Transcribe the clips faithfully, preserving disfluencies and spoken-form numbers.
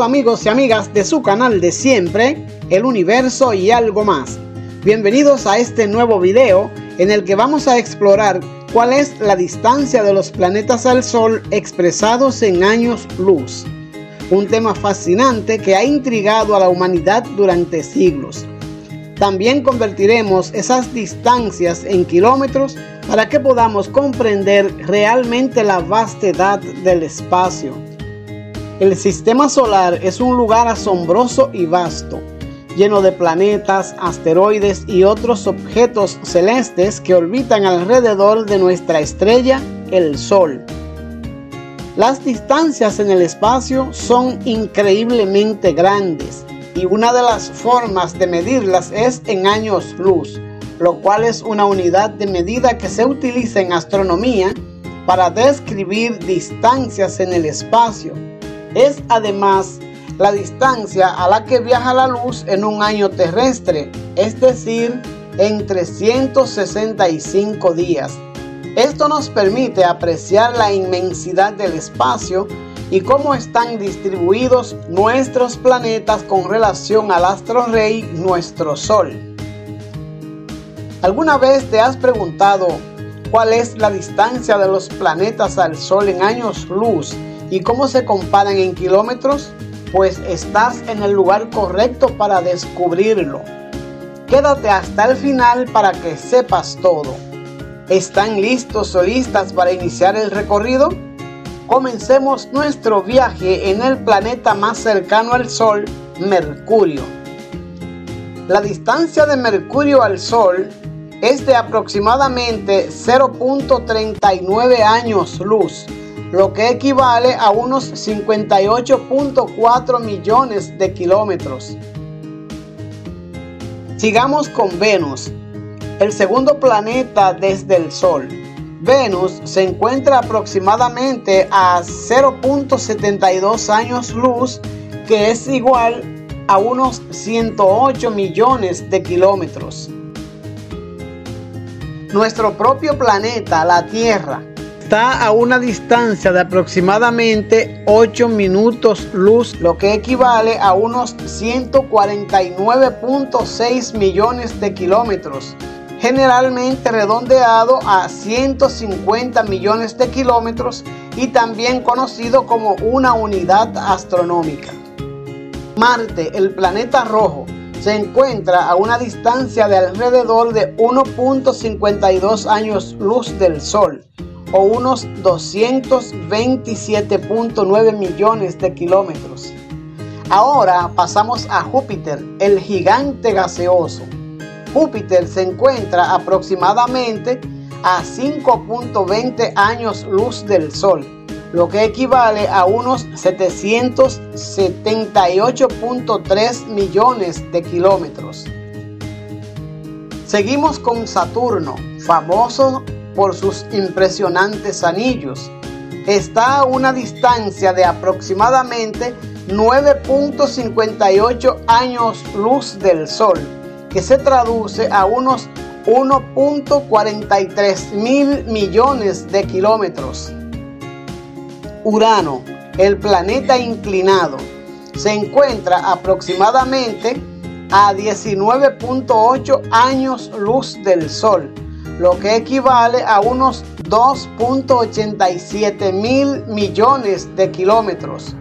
tal amigos y amigas de su canal de siempre, El Universo y Algo Más? Bienvenidos a este nuevo video en el que vamos a explorar cuál es la distancia de los planetas al Sol expresados en años luz. Un tema fascinante que ha intrigado a la humanidad durante siglos. También convertiremos esas distancias en kilómetros para que podamos comprender realmente la vastedad del espacio. El sistema solar es un lugar asombroso y vasto, lleno de planetas, asteroides y otros objetos celestes que orbitan alrededor de nuestra estrella, el Sol. Las distancias en el espacio son increíblemente grandes y una de las formas de medirlas es en años luz, lo cual es una unidad de medida que se utiliza en astronomía para describir distancias en el espacio. Es además la distancia a la que viaja la luz en un año terrestre, es decir, en trescientos sesenta y cinco días. Esto nos permite apreciar la inmensidad del espacio y cómo están distribuidos nuestros planetas con relación al astro rey, nuestro Sol. ¿Alguna vez te has preguntado cuál es la distancia de los planetas al Sol en años luz y cómo se comparan en kilómetros? Pues estás en el lugar correcto para descubrirlo. Quédate hasta el final para que sepas todo. ¿Están listos o listas para iniciar el recorrido? Comencemos nuestro viaje en el planeta más cercano al Sol, Mercurio. La distancia de Mercurio al Sol es de aproximadamente cero punto treinta y nueve años luz, lo que equivale a unos cincuenta y ocho punto cuatro millones de kilómetros. Sigamos con Venus, el segundo planeta desde el Sol. Venus se encuentra aproximadamente a cero punto setenta y dos años luz, que es igual a unos ciento ocho millones de kilómetros. Nuestro propio planeta, la Tierra, está a una distancia de aproximadamente ocho minutos luz, lo que equivale a unos ciento cuarenta y nueve punto seis millones de kilómetros, generalmente redondeado a ciento cincuenta millones de kilómetros y también conocido como una unidad astronómica. Marte, el planeta rojo, se encuentra a una distancia de alrededor de uno punto cincuenta y dos años luz del Sol, o unos doscientos veintisiete punto nueve millones de kilómetros. Ahora pasamos a Júpiter, el gigante gaseoso. Júpiter se encuentra aproximadamente a cinco punto veinte años luz del Sol, lo que equivale a unos setecientos setenta y ocho punto tres millones de kilómetros. Seguimos con Saturno, famoso por sus impresionantes anillos. Está a una distancia de aproximadamente nueve punto cincuenta y ocho años luz del Sol, que se traduce a unos uno punto cuarenta y tres mil millones de kilómetros. Urano, el planeta inclinado, se encuentra aproximadamente a diecinueve punto ocho años luz del Sol, lo que equivale a unos dos punto ochenta y siete mil millones de kilómetros.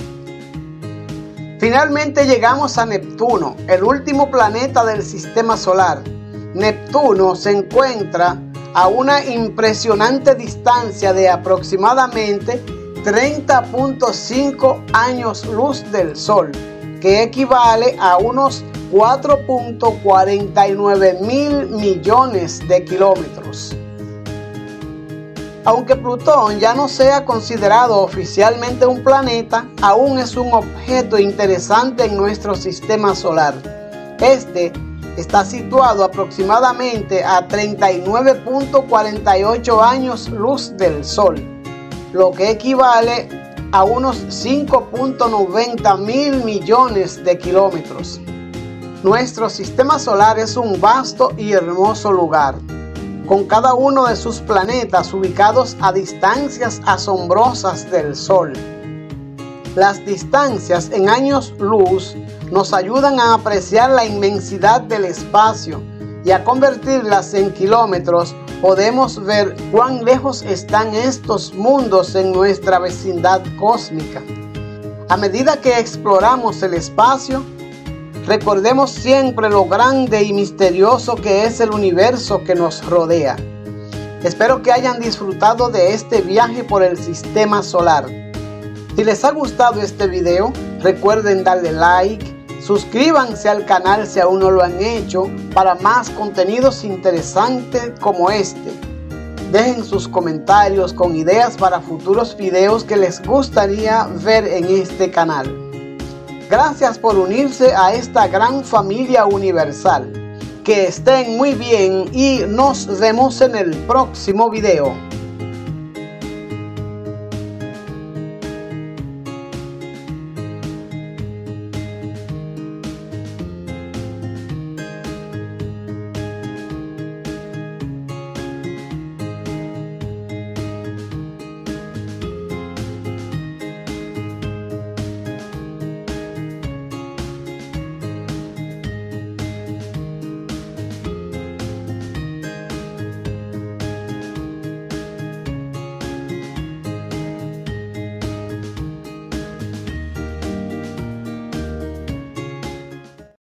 Finalmente llegamos a Neptuno, el último planeta del sistema solar. Neptuno se encuentra a una impresionante distancia de aproximadamente treinta punto cinco años luz del Sol, que equivale a unos cuatro punto cuarenta y nueve mil millones de kilómetros. Aunque Plutón ya no sea considerado oficialmente un planeta, aún es un objeto interesante en nuestro sistema solar. Este está situado aproximadamente a treinta y nueve punto cuarenta y ocho años luz del Sol, lo que equivale a unos cinco punto noventa mil millones de kilómetros. Nuestro sistema solar es un vasto y hermoso lugar, con cada uno de sus planetas ubicados a distancias asombrosas del Sol. Las distancias en años luz nos ayudan a apreciar la inmensidad del espacio y a convertirlas en kilómetros. Podemos ver cuán lejos están estos mundos en nuestra vecindad cósmica. A medida que exploramos el espacio, recordemos siempre lo grande y misterioso que es el universo que nos rodea. Espero que hayan disfrutado de este viaje por el sistema solar. Si les ha gustado este video, recuerden darle like, suscríbanse al canal si aún no lo han hecho para más contenidos interesantes como este. Dejen sus comentarios con ideas para futuros videos que les gustaría ver en este canal. Gracias por unirse a esta gran familia universal. Que estén muy bien y nos vemos en el próximo video.